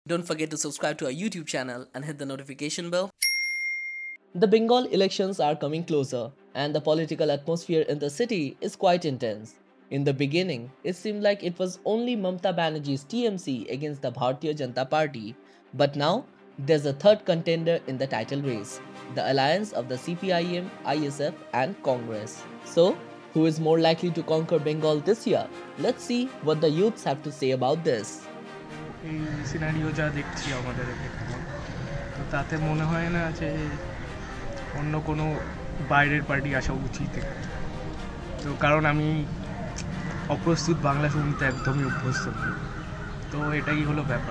Don't forget to subscribe to our YouTube channel and hit the notification bell. The Bengal elections are coming closer, and the political atmosphere in the city is quite intense. In the beginning, it seemed like it was only Mamata Banerjee's TMC against the Bharatiya Janata Party, but now there's a third contender in the title race, the alliance of the CPIM, ISF and Congress. So, who is more likely to conquer Bengal this year? Let's see what the youths have to say about this. এই scenario যা দেখছি আমাদের এখানে, তো তাতে মনে হয় না যে অন্য কোনো বাইরের পার্টি আসা উচিত। তো কারণ আমি অপ্রস্তুত বাংলা শুনতে একদমই অভ্যস্ত নই, তো এটাই হলো ব্যাপার।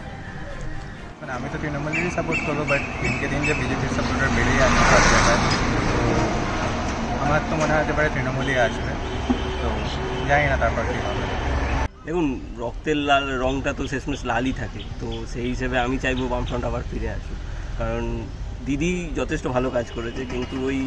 মানে আমি তো তৃণমূলেরই সাপোর্ট করবো, বাট দিনকে দিন যে বিজেপির সাপোর্টার বেড়েই আসছে সব জায়গায়, তো আমার তো মনে হতে পারে তৃণমূলই আসবে। তো জানি না তারপর কী হবে। দেখুন, রক্তের লাল রঙটা তো শেষমেশ লালই থাকে, তো সেই হিসেবে আমি চাইবো বামফ্রন্ট আবার ফিরে আসুক। কারণ দিদি যথেষ্ট ভালো কাজ করেছে, কিন্তু ওই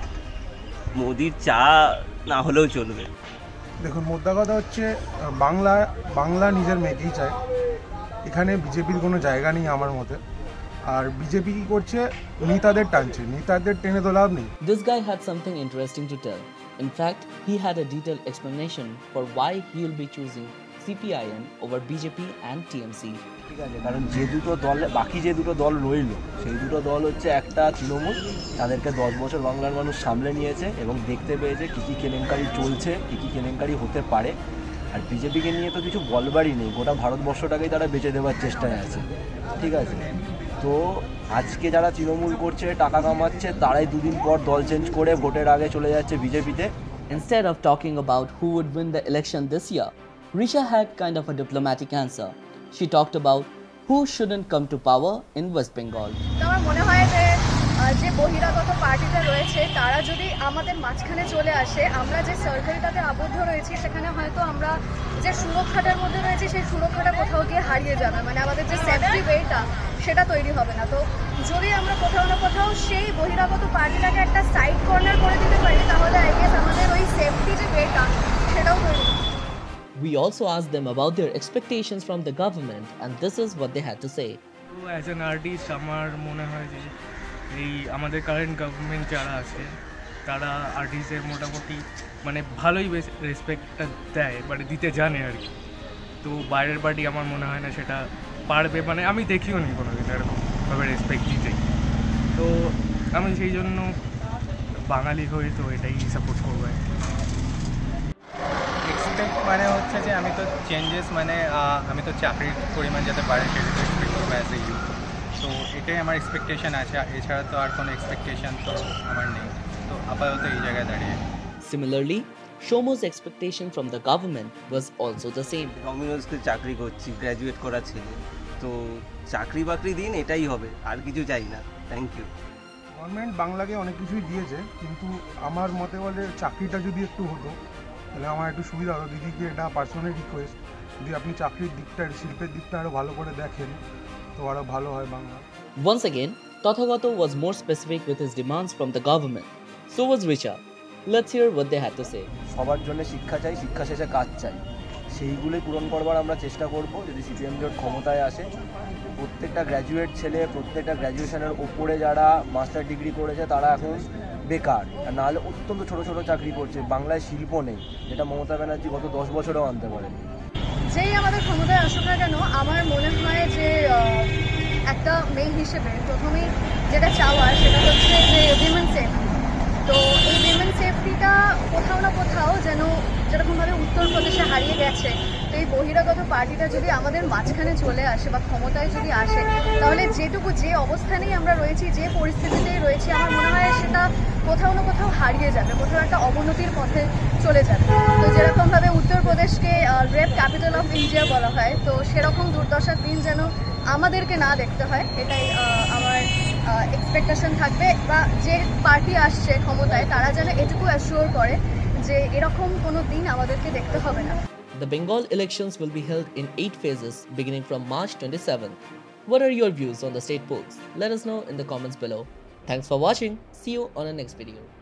মোদির চা না হলেও চলবে। দেখুন, মোদ্দা কথা হচ্ছে বাংলা নিজের মেয়েকেই চায়, এখানে বিজেপির কোনো জায়গা নেই আমার মতে। আর বিজেপি কি করছে, নেতাদের টানছে, নেতাদের টেনে তো লাভ নেই। This guy had something interesting to tell. In fact, he had a detailed explanation for why he will be choosing CPIM over BJP and TMC. ঠিক আছে, কারণ বাকি যে দুটো দল রইল, সেই দুটো দল হচ্ছে একটা তৃণমূল, তাদেরকে 10 বছর বাংলার মানুষ সামলে নিয়েছে এবং দেখতে পেয়েছে কী কী কেলেঙ্কারি চলছে, কী কী কেলেঙ্কারি হতে পারে। আর বিজেপিকে নিয়ে তো কিছু বলবারই নেই, গোটা ভারতবর্ষটাকেই তারা বেঁচে দেওয়ার চেষ্টায় আছে। ঠিক আছে, তো আজকে যারা তৃণমূল করছে, টাকা কামাচ্ছে, তারাই দুদিন পর দল চেঞ্জ করে ভোটের আগে চলে যাচ্ছে বিজেপিতে। Instead of talking about who would win the election this year, Risha had kind of a diplomatic answer. She talked about who shouldn't come to power in West Bengal. আমার মনে হয় যে বহিরাগত পার্টিটা রয়েছে তারা যদি আমাদের মাঝখানে চলে আসে, আমরা যে সার্কেলটাতে আবদ্ধ রয়েছি সেখানে হয়তো আমরা যে সুরক্ষাটার মধ্যে রয়েছি সেই সুরক্ষাটা কোথাও গিয়ে হারিয়ে যাবে, মানে আমাদের যে সেফটি ওয়েটা সেটা তৈরি হবে না। তো যদি আমরা কোথাও না কোথাও সেই বহিরাগত পার্টিটাকে একটা সাইড কর্নার করে দিতে পারি, তাহলে আই গেস আমাদের ওই সেফটি যে ওয়েটা সেটাও তৈরি হবে। We also asked them about their expectations from the government, and this is what they had to say. তো অ্যাজ অ্যান আর্টিস্ট আমার মনে হয় যে এই আমাদের কারেন্ট গভর্নমেন্ট যারা আছে তারা আর্টিস্টের মোটামুটি মানে ভালোই রেসপেক্টটা দেয়, মানে দিতে জানে আর কি। তো বাইরের পার্টি আমার মনে হয় না সেটা পারবে, মানে আমি দেখিও নি কোনো দিন এরকমভাবে রেসপেক্ট দিতে। তো আমি সেই জন্য বাঙালি হয়ে তো এটাই সাপোর্ট করবো। এক্সপেক্ট মানে হচ্ছে যে আমি তো চেঞ্জেস, মানে আমি তো চাকরির পরিমাণ যাতে বাড়ে সেটা তো এক্সপেক্ট করবো অ্যাজ এ ইউথ। তো এটাই আমার এক্সপেকটেশন আছে, এছাড়া তো আর কোনো এক্সপেকটেশন তো আমার নেই। তো আপাতত এই জায়গায় দাঁড়িয়ে। Similarly, Shomo's expectation from the government was also the same. ডমিনোজকে চাকরি করছি, গ্র্যাজুয়েট করা ছেলে, তো চাকরি বাকরি দিন, এটাই হবে, আর কিছু চাই না। Thank you. গভর্নমেন্ট বাংলাকে অনেক কিছুই দিয়েছে, কিন্তু আমার মতে বলে চাকরিটা যদি একটু হতো তাহলে আমার একটু সুবিধা হতো। দিদিকে এটা পার্সোনাল রিকোয়েস্ট, যদি আপনি চাকরির দিকটা, শিল্পের দিকটা আরও ভালো করে দেখেন তো আরও ভালো হয় Bangla. Once again, Tathagato was more specific with his demands from the government. So was Richa. Let's hear what they had to say. সবার জন্য শিক্ষা চাই, শিক্ষা শেষে কাজ চাই, সেইগুলোই পূরণ করবার আমরা চেষ্টা করব যদি সিপিএম জোট ক্ষমতায় আসে। প্রত্যেকটা গ্র্যাজুয়েট ছেলে, প্রত্যেকটা গ্র্যাজুয়েশনের ওপরে যারা মাস্টার ডিগ্রি করেছে তারা এখন বেকার, আর নাহলে অত্যন্ত ছোট ছোট চাকরি করছে। বাংলায় শিল্প নেই, যেটা মমতা ব্যানার্জি গত 10 বছরেও আনতে পারেনি। যেই আমাদের ক্ষমতায় আসুক না কেন, আমার মনে হয় যে একটা মেয়ে হিসেবে প্রথমেই যেটা চাওয়ার সেটা হচ্ছে যে উইমেন সেফটি। তো এই উইমেন সেফটিটা কোথাও না কোথাও যেন যেরকমভাবে উত্তরপ্রদেশে হারিয়ে গেছে, তো এই বহিরাগত পার্টিটা যদি আমাদের মাঝখানে চলে আসে বা ক্ষমতায় যদি আসে, তাহলে যেটুকু যে অবস্থানেই আমরা রয়েছি, যে পরিস্থিতিতেই রয়েছি, আমার মনে হয় সেটা কোথাও না কোথাও হারিয়ে যাবে, কোথাও একটা অবনতির পথে চলে যাবে। তো যেরকমভাবে উত্তরপ্রদেশকে রেপ ক্যাপিটাল অফ ইন্ডিয়া বলা হয়, তো সেরকম দুর্দশার দিন যেন আমাদেরকে না দেখতে হয়, এটাই আমার এক্সপেকটেশন থাকবে। বা যে পার্টি আসছে ক্ষমতায় তারা যেন এটুকু অ্যাসিওর করে যে এরকম কোনো দিন আমাদেরকে দেখতে হবে না। The Bengal elections will be held in 8 phases beginning from March 27th. What are your views on the state polls? Let us know in the comments below. Thanks for watching. See you on the next video.